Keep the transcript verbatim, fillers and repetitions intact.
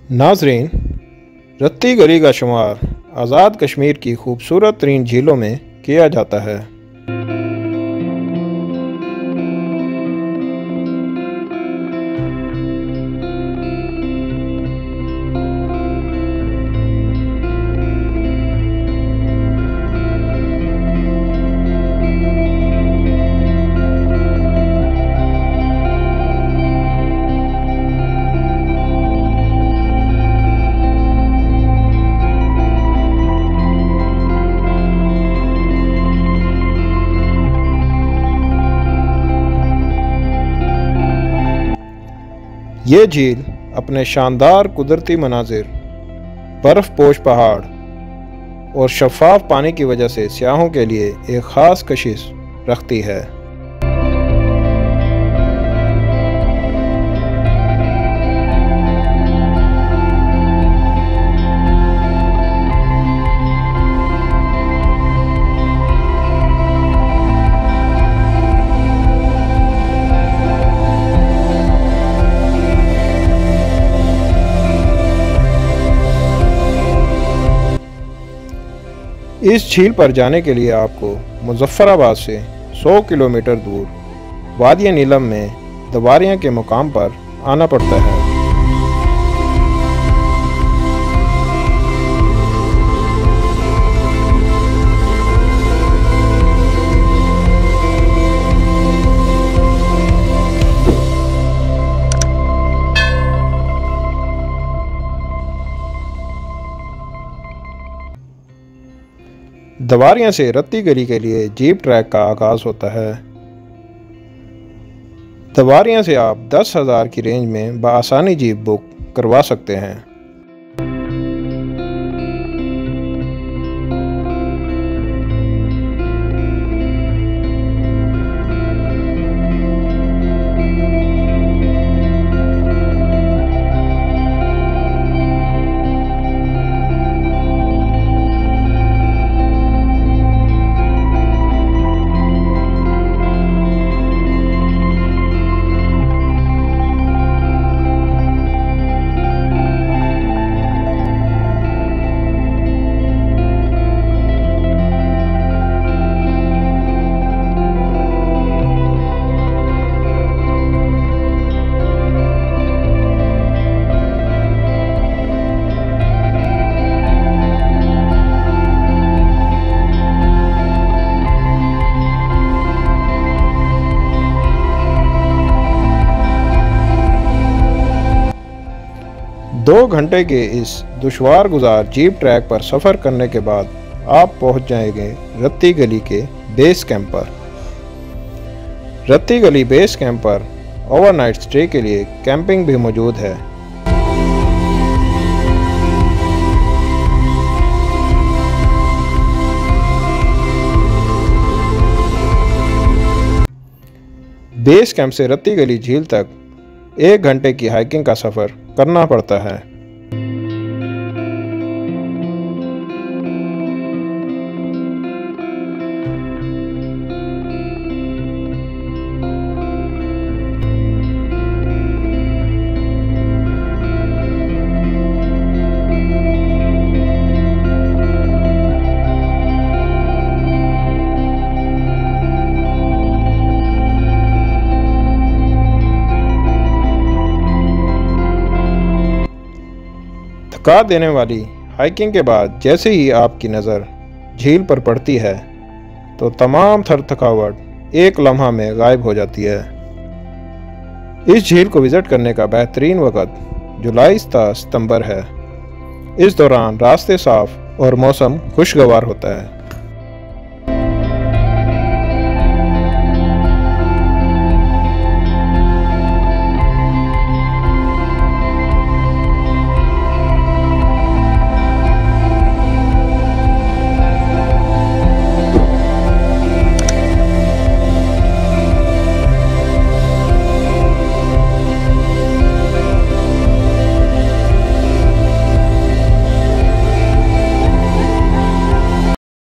नाजरीन, रत्ती गली का शुमार आज़ाद कश्मीर की खूबसूरत तरीन झीलों में किया जाता है। ये झील अपने शानदार कुदरती मनाजिर, बर्फ पोश पहाड़ और शफाफ पानी की वजह से सयाहों के लिए एक ख़ास कशिश रखती है। इस झील पर जाने के लिए आपको मुजफ्फराबाद से सौ किलोमीटर दूर वादिया नीलम में दवारियां के मुकाम पर आना पड़ता है। दवारियां से रत्ती गली के लिए जीप ट्रैक का आगाज़ होता है। दवारियां से आप दस हज़ार की रेंज में बआसानी जीप बुक करवा सकते हैं। दो घंटे के इस दुश्वार गुजार जीप ट्रैक पर सफ़र करने के बाद आप पहुंच जाएंगे रत्ती गली के बेस कैंप पर। रत्ती गली बेस कैंप पर ओवरनाइट स्टे के लिए कैंपिंग भी मौजूद है। बेस कैंप से रत्ती गली झील तक एक घंटे की हाइकिंग का सफ़र करना पड़ता है। थका देने वाली हाइकिंग के बाद जैसे ही आपकी नज़र झील पर पड़ती है तो तमाम थर थकावट एक लम्हा में गायब हो जाती है। इस झील को विज़िट करने का बेहतरीन वक़्त जुलाई से सितंबर है। इस दौरान रास्ते साफ और मौसम खुशगवार होता है।